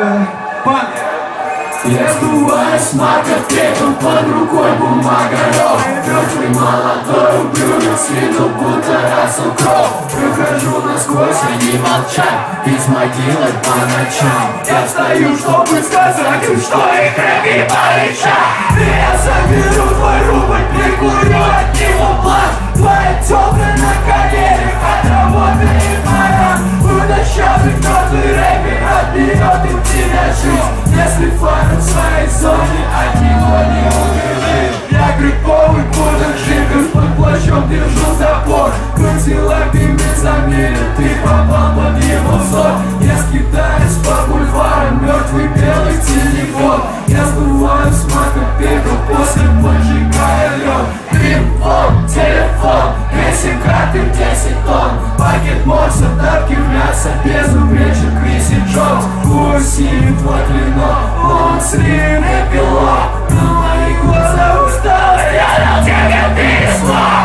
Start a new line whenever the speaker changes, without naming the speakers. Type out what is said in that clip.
Панк!
Я сдуваю смак от пепел, под рукой бумага ров. Мертвый молодой ублюдок, с виду будто Рассел Кроу. Прохожу насквозь и не молчать, из могилы по ночам. Я встаю, чтобы сказать им, что их рыбы порычат. Я заберу твой рубль, прикурю от него план. Твоя тёплая на коленях, отработанный морян. Худощавый мертвый рэпер отберет у тебя жизнь. Если фары в своей зоне, от него не убежишь. Я грибовый пудок жигас, под плащом держу запор. Крутилами замерен, ты попал под его взор. Я скитаюсь по бульварам, мертвый белый телефон. Я сдуваю смак от пепел, после поджигая лед. Пин-пон, телефон, кресик-карты в 10 тонн. Пакет морса, тапки в мясо, безупречен Криси Джонс. Усилит твой клинок, он слим эпилог. Но мои глаза усталые, я дал тебе переслов.